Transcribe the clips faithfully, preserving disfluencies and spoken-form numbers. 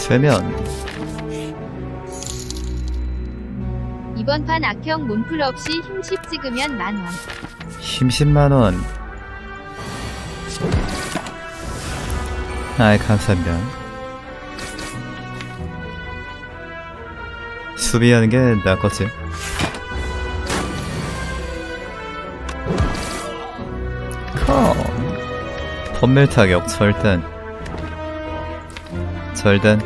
최면. 이번 판 악형 문풀 없이 힘십 찍으면 만원. 힘 십만원. 아이 감사합니다. 수비하는 게 낫겠지. 컴. 펀밀 타격 절단. 절단.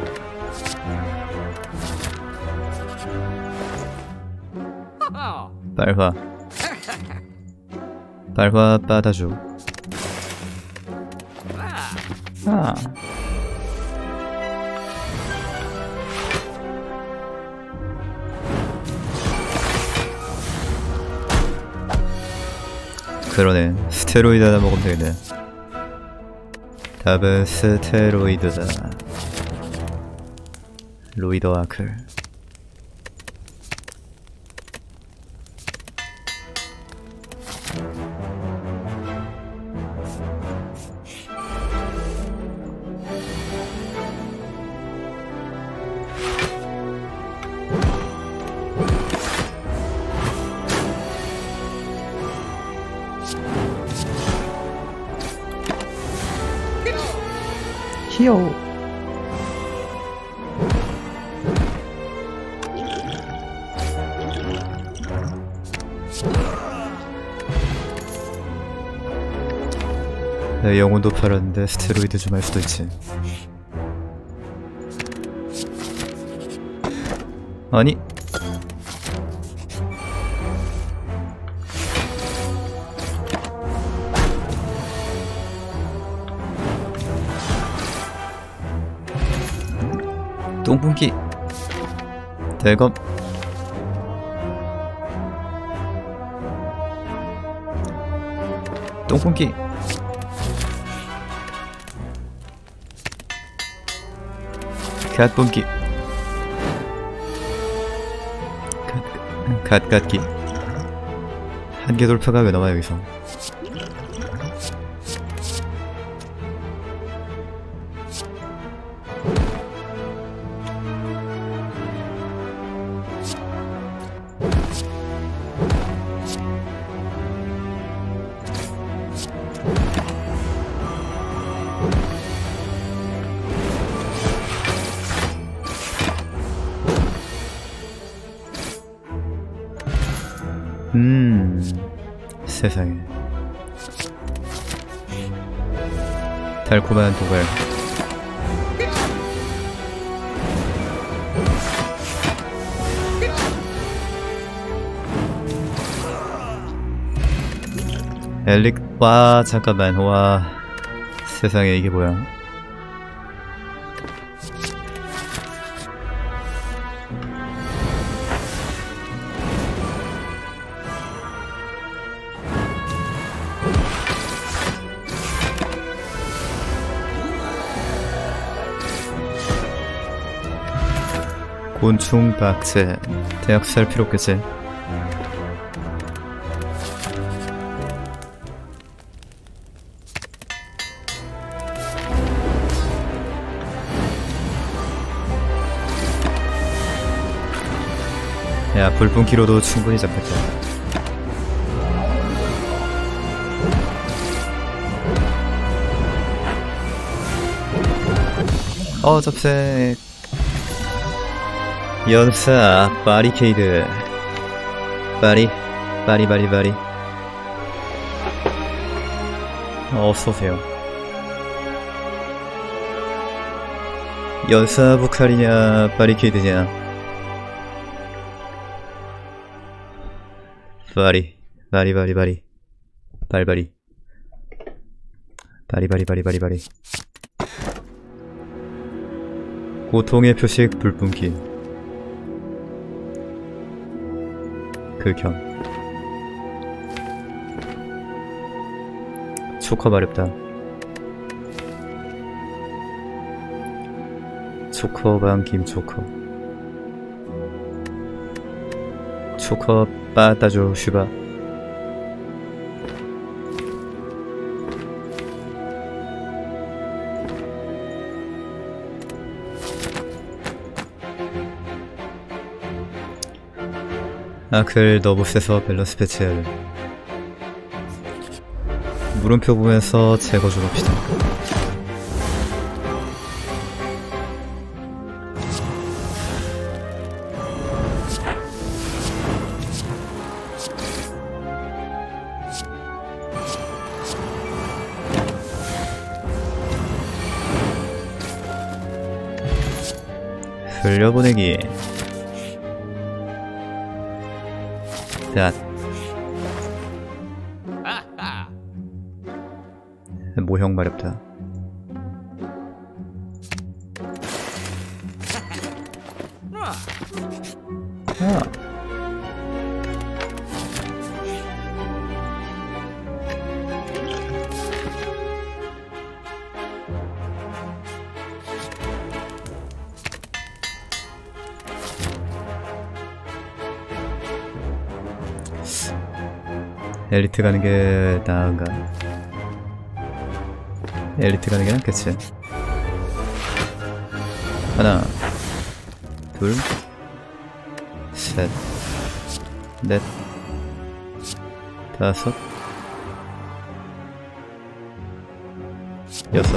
발화. 발화 받아줘. 아. 그러네. 스테로이드 하나 먹으면 되겠네. 답은 스테로이드다. 로이드 아클. 히오. 내 영혼도 팔았는데 스테로이드 좀 할 수도 있지. 아니 똥분기 대검. 똥분기. 갓분기. 갓, 갓갓기. 한계 돌파가 왜 나와 여기서. 음, 세상에. 달콤한 도발. 엘릭. 와 잠깐만. 와 세상에 이게 뭐야. 곤충 박제. 대학 살 필요 없겠지. 야 불분기로도 충분히 잡혔다. 어 접색. 연사 바리케이드. 바리 바리 바리 바리. 어서오세요. 연사 부칼이냐 바리케이드냐. 바리 바리 바리 바리 발바리 바리 바리 바리 바리 바리. 고통의 표식 불분기. 극혐. 초커 마렵다. 초커방 김초커. 초커 빠따줘 슈바. 아클 너무 세서 밸런스 배치해야 돼. 물음표 보면서 제거 좀 합시다. 흘려보내기. 자, 모형 마렵다. 아. 엘리트 가는 게 나은가? 엘리트 가는 게 낫겠지. 하나, 둘, 셋, 넷, 다섯, 여섯.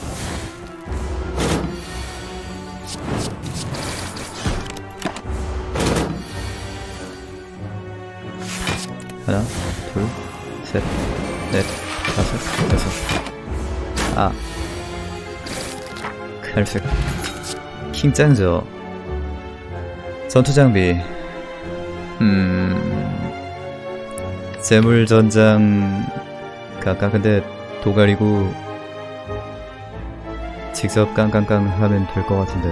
하나, 둘, 셋, 넷, 다섯, 여섯. 아, 칼색 킹짱저. 전투장비. 음... 재물전장 아까 근데 도가리고 직접 깡깡깡 하면 될 것 같은데.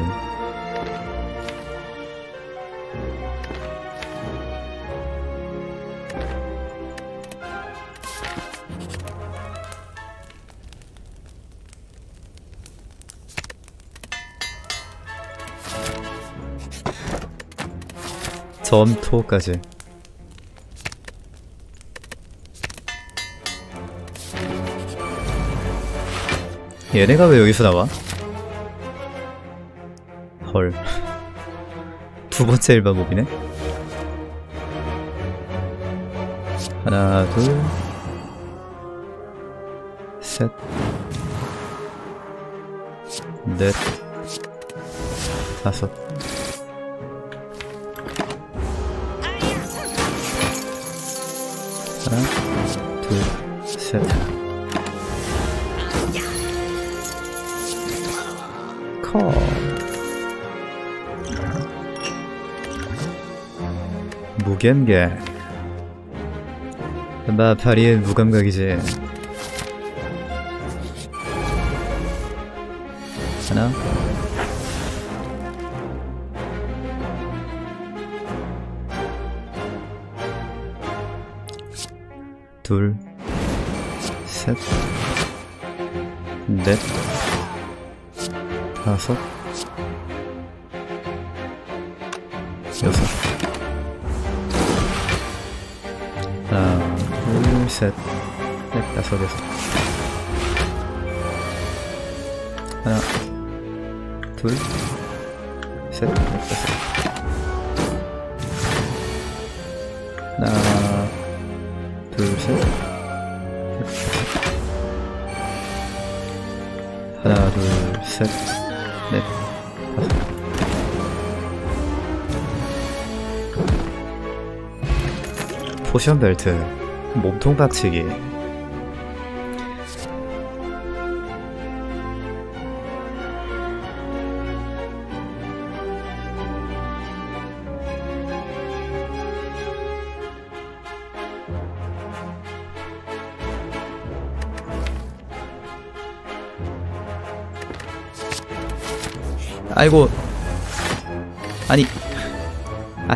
점토까지. 얘네가 왜 여기서 나와? 헐. 두 번째 일반 몹이네? 하나, 둘, 셋, 넷, 다섯. 하나, 둘, 셋. 컷. 무감각. 마파리의 무감각이지. 하나, 둘, 셋, 넷, 다섯, 여섯. 하나, 둘, 셋, 넷, 다섯, 여섯. 하나, 둘, 셋, 넷, 다섯. 하나, 둘, 셋, 넷, 다섯. 하나, 둘, 셋, 넷, 다섯. 포션 벨트, 몸통 박치기. 아이고, 아니, 아,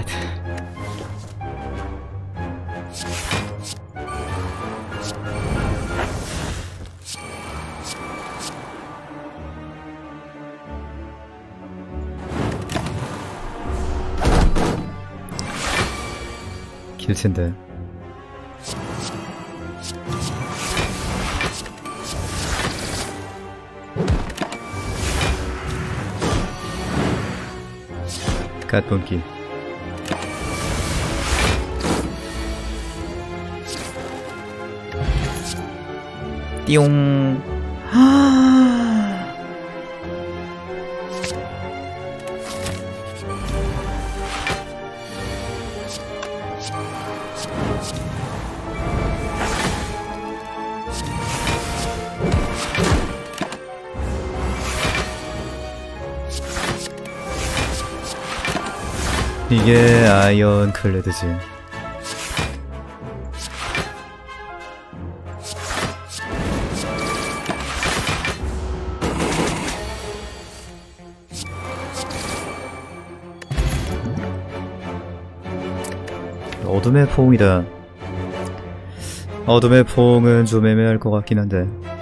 길친데. 갓본기. 띠용. 하... 이게 아이언 클레드지. 어둠의 포옹이다. 어둠의 포옹은 좀 애매할 것 같긴 한데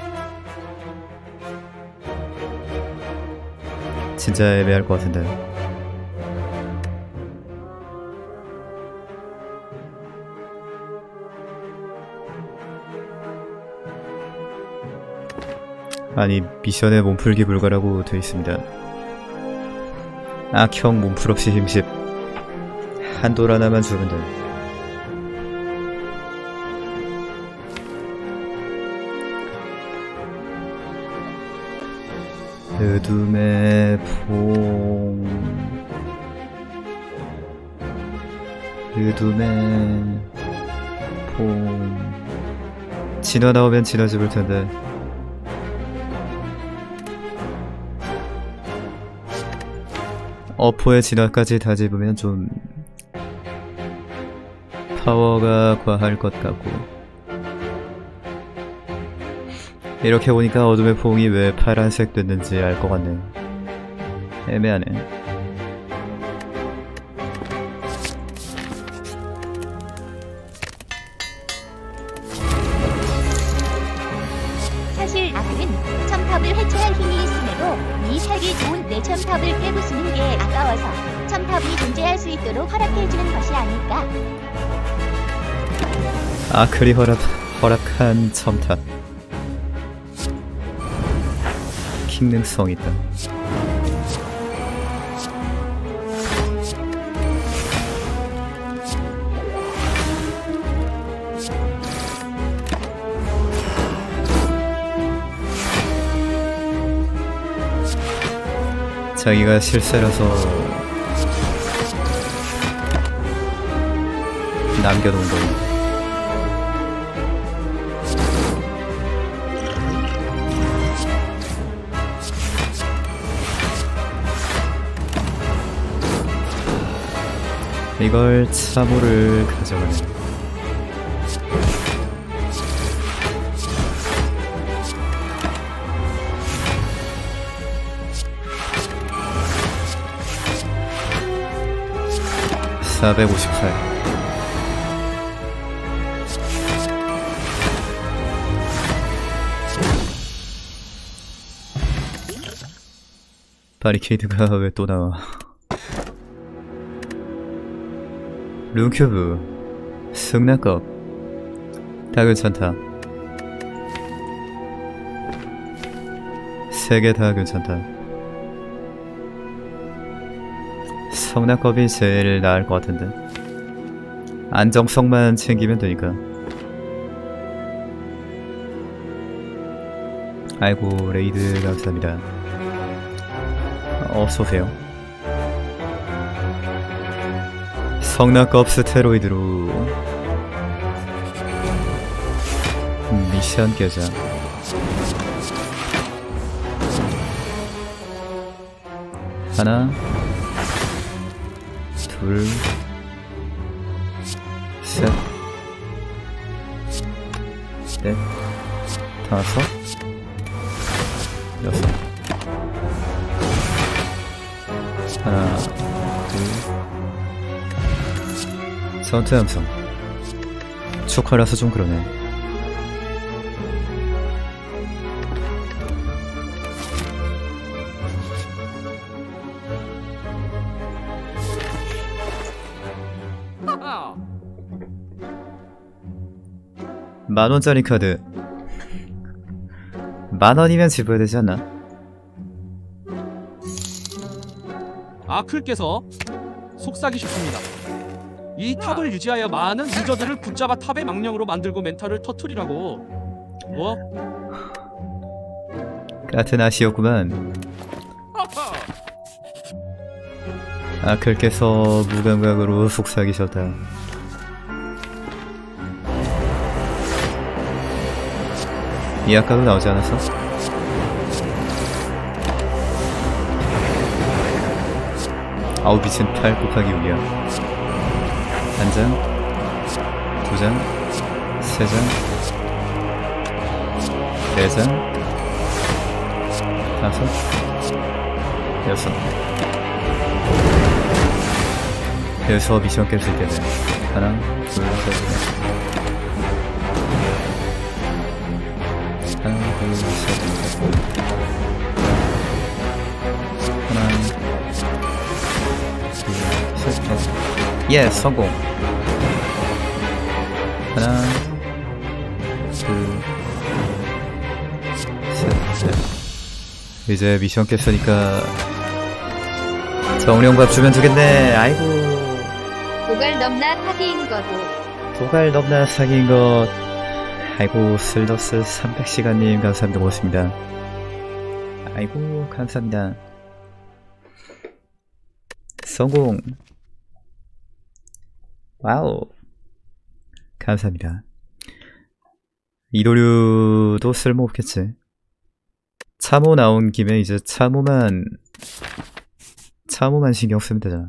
진짜 애매할 것 같은데. 아니 미션에 몸풀기 불가라고 되어있습니다. 악형 몸풀 없이 힘십. 한돌 하나만 주면 돼. 어둠의 포옹. 어둠의 포옹. 진화 나오면 진화 집을 텐데. 어포의 진화까지 다 집으면 좀 파워가 과할 것 같고. 이렇게 보니까 어둠의 포옹이 왜 파란색 됐는지 알 것 같네. 애매하네. 사실 아크는 첨탑을 해체할 힘이 있음에도 이 살기 좋은 내 첨탑을 깨부수는 게 아까워서 첨탑이 존재할 수 있도록 허락해주는 것이 아닐까. 아크리 허락, 허락한 첨탑. 기능성 있다. 자기가 실세라서 남겨놓은 거예요. 이걸 참호를 가져가네. 사백오십팔. 바리케이드가 왜 또 나와. 룬큐브, 승낙컵, 다 괜찮다. 세 개 다 괜찮다. 성낙컵이 제일 나을 것 같은데. 안정성만 챙기면 되니까. 아이고 레이드 감사합니다. 어서오세요. 성낙컵 스테로이드로 미션 깨자. 하나 둘 셋 넷 다섯 여섯. 하나 둘. 전투 함성. 축하라서 좀 그러네. 만원짜리 카드 만원이면 집어야 되지 않나? 아클께서 속삭이 싶습니다. 이 탑을 유지하여 많은 유저들을 붙잡아 탑의 망령으로 만들고 멘탈을 터트리라고. 뭐? 같은 아시였구만. 아클께서 무감각으로 속삭이셨다. 이 아까도 나오지 않았어? 아우 미친 팔 곱하기 육이야. 한 장, 두 장, 세 장, 네 장, 다섯, 여섯. 여기서 미션 깰 수 있겠네. 하나, 둘, 셋, 넷. 하나, 둘, 셋, 넷. 하나, 둘, 셋, 넷. 예, 성공. 하나, 둘, 셋, 넷. 이제 미션 깼으니까 정령밥 주면 되겠네. 아이고. 도갈 넘나 사기인 거도. 도갈 넘나 사기인 것. 아이고, 슬더스 삼백 시간님 감사합니다. 고맙습니다. 아이고, 감사합니다. 성공. 와우. 감사합니다. 이도류도 쓸모없겠지. 참호 나온 김에 이제 참호만 참호만 신경 쓰면 되잖아.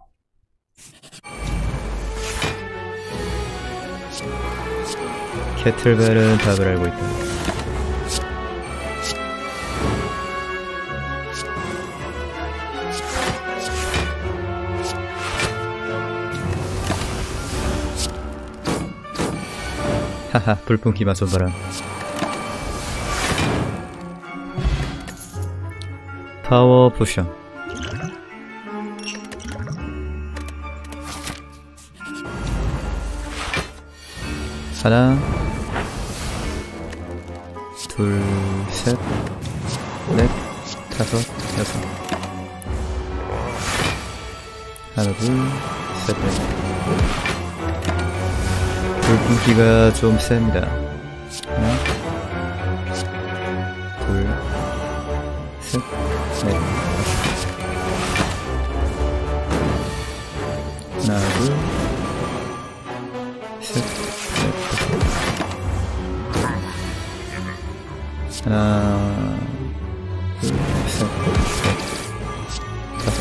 캐틀벨은 답을 알고 있다. 하하, 불풍기만 좀 봐라. 파워 포션. 하나, 둘, 셋, 넷, 다섯, 여섯. 하나, 둘, 셋, 넷. 불빛기가 좀 셉니다. 하나, 둘, 셋, 넷. 하나, 둘, 셋, 넷. 하나, 둘, 셋, 넷, 다섯.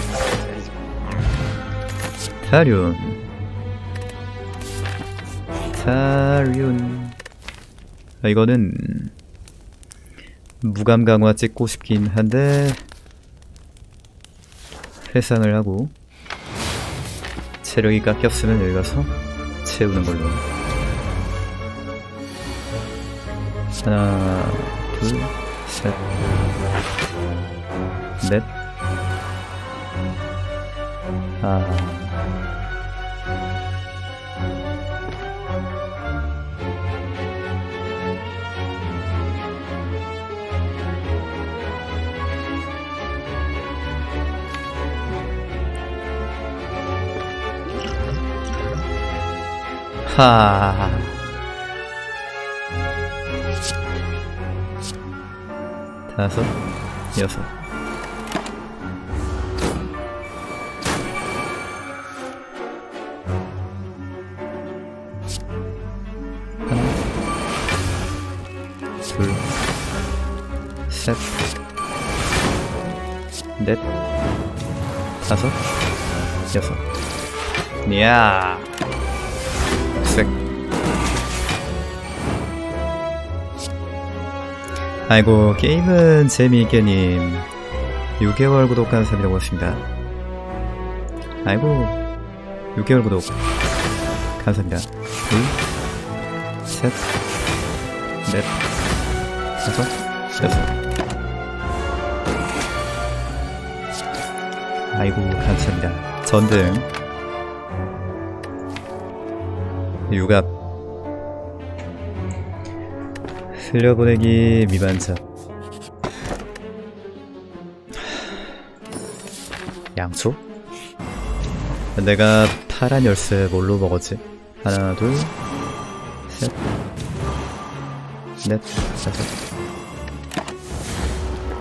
타륜. 타륜. 아, 이거는 무감 강화 찍고 싶긴 한데 회상을 하고 체력이 깎였으면 여기 가서 채우는 걸로. 하나, 둘, 셋, 넷. 아. 하. 다섯, 여섯. 하나, 둘, 셋, 넷, 다섯, 여섯. 이야. 색. 아이고, 게임은 재미있게님 육 개월 구독 감사합니다. 고맙습니다. 아이고, 육 개월 구독 감사합니다. 둘, 셋, 넷, 다섯, 여섯. 아이고, 감사합니다. 전등 육압 흘려보내기 미만잡 양초? 내가 파란 열쇠 뭘로 먹었지? 하나, 둘, 셋, 넷, 다섯.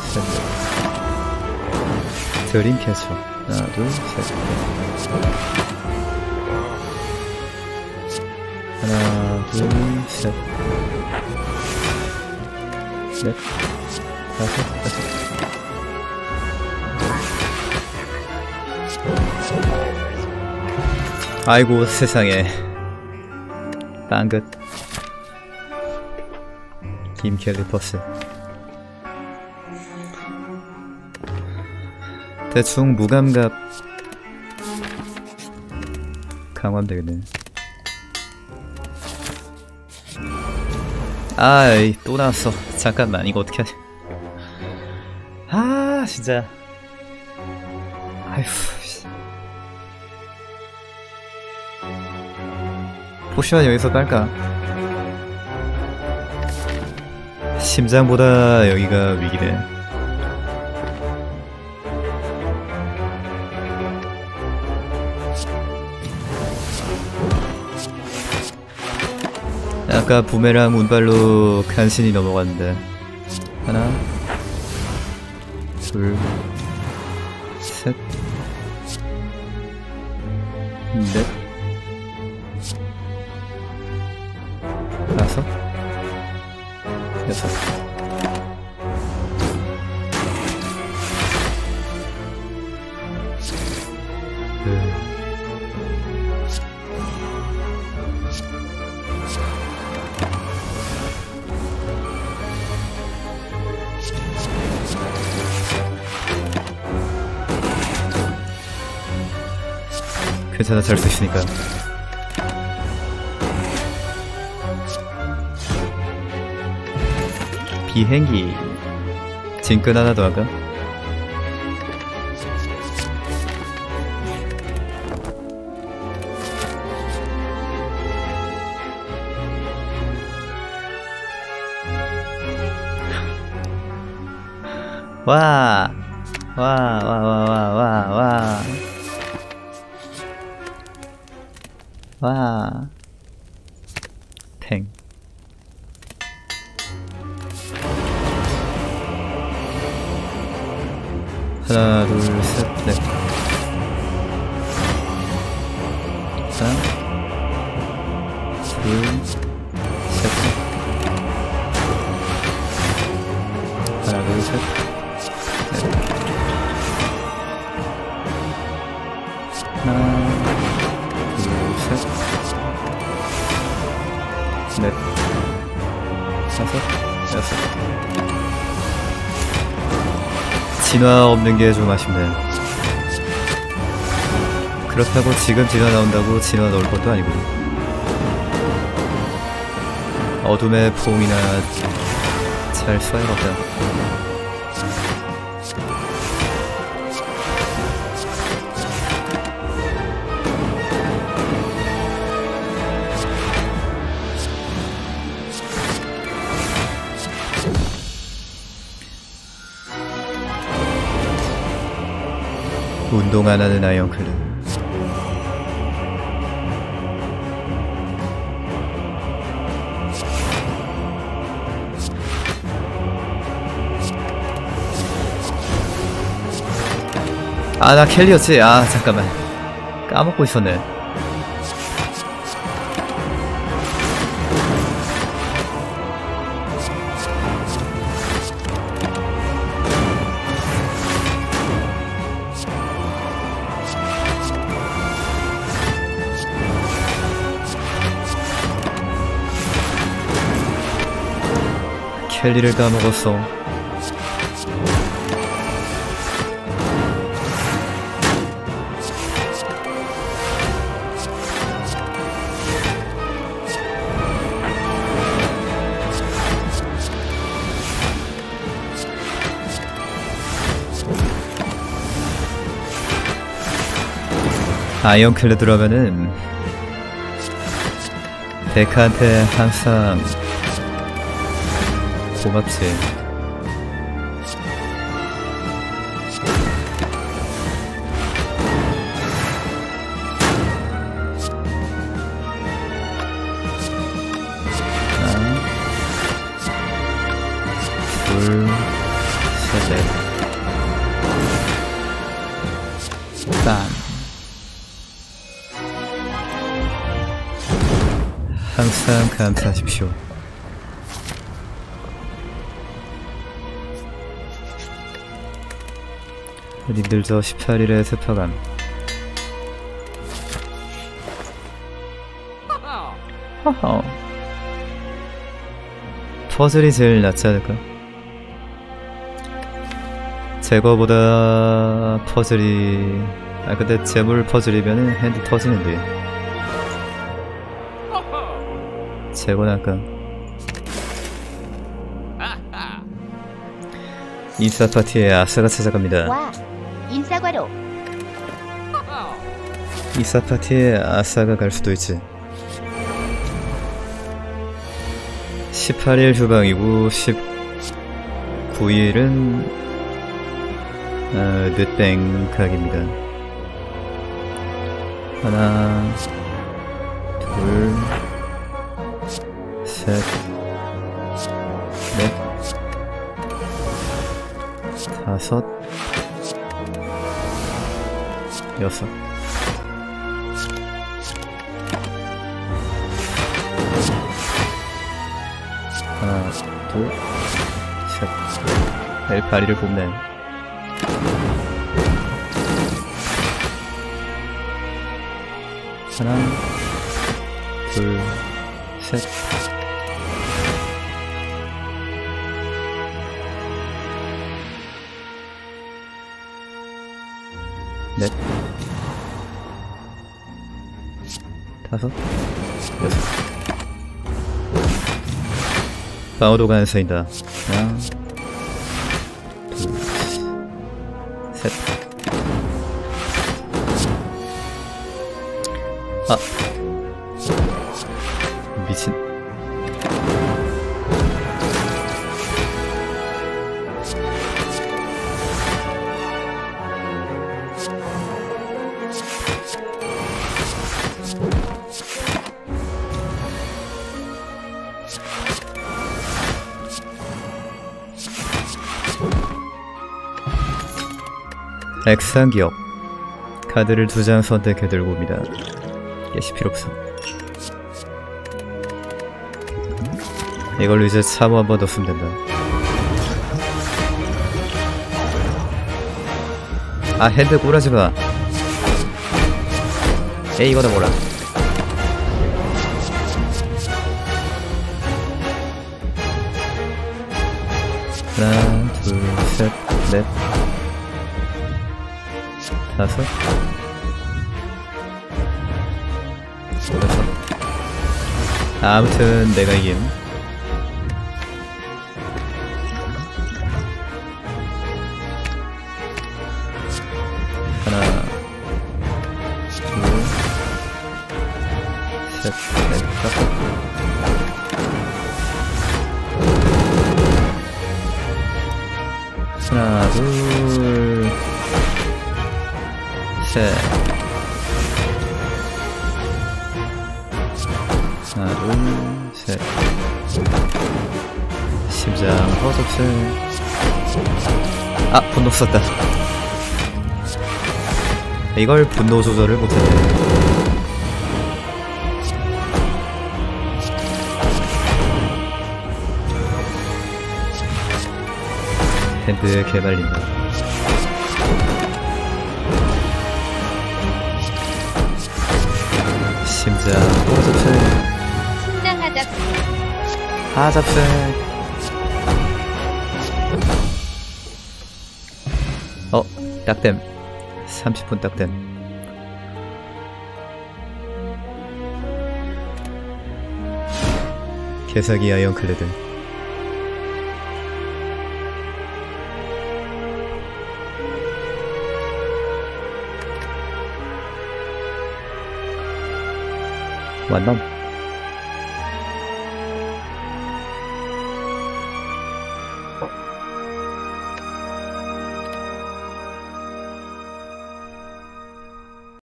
셋, 넷. 드림캐쳐. 하나, 둘, 셋. 하나, 둘, 셋. 넷. 다섯, 다섯. 아이고, 세상에. 빵긋. 김캘리퍼스. 대충 무감각 강화하면 되겠네. 아이, 또 나왔어. 잠깐만, 이거 어떻게 하지? 아, 진짜. 아휴. 포션 여기서 깔까? 심장보다 여기가 위기네. 아까 부메랑 운발로 간신히 넘어갔는데. 하나, 둘, 셋, 넷, 다섯, 여섯. 그... 괜찮아, 잘 수 있으니까. 비행기 진끈 하나 더 할까? 와! 와, 와, 와, 와, 와, 와. 와. 탱. 하나, 둘, 셋, 넷. 하나, 둘, 셋. 하나, 둘, 셋, 넷. 하나, 둘, 셋, 넷, 다섯, 여섯. 진화 없는 게 좀 아쉽네요. 그렇다고 지금 진화 나온다고 진화 넣을 것도 아니고. 어둠의 포옹이나 잘 써야겠다. 운동 안 하는 아이언클은 아, 나 켈리였지? 아, 잠깐만. 까먹고 있었네. 켈리를 까먹었어. 아이언클레 들어가면은 데카한테 항상 고맙지. 하나, 둘, 셋. 셋, 빰. 항상 감사하십시오. 님들 저 십팔 일의 스파감 하하. 퍼즐이 제일 낫지 않을까? 제거보다 퍼즐이... 아 근데 재물 퍼즐이면은 핸드 터지는데 제거는 아까 인싸 파티에 아싸가 찾아갑니다. 와, 인사과로. 인싸 파티에 아싸가 갈 수도 있지. 십팔 일 휴방이고 십구 일은 어, 늦뱅 각입니다. 하나, 둘, 셋, 넷, 다섯, 여섯. 하나, 둘, 셋. 내 다리를 뽑네. 하나, 둘, 셋. 넷. 다섯. 여섯. 방어도가 안 쓰인다. 하나, 둘, 셋. 아. 미친. 액상 기억. 카드를 두 장 선택해 들고 옵니다. 깨시 필요 없어. 이걸로 이제 사모 한 번 더 쓰면 된다. 아 핸드 꼬라지 마. 에이 이거다 몰라. 하나, 둘, 셋, 넷, 다섯, 여섯. 아무튼 내가 이김. 하나, 둘, 셋, 넷, 다섯. 하나, 둘, 셋. 하나, 둘, 셋. 심장 허접세. 아, 분노 썼다. 이걸 분노 조절을 못했네. 핸드 개발린다. 심장 허접세. 심장 하잡. 하잡세. 어, 딱댐. 삼십 분 딱댐. 개사기 아이언클레드. 완남.